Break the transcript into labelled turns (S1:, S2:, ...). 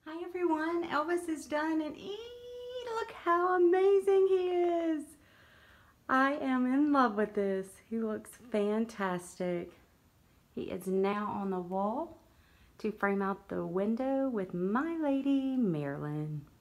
S1: Hi everyone, Elvis is done and look how amazing he is. I am in love with this. He looks fantastic. He is now on the wall to frame out the window with my lady Marilyn.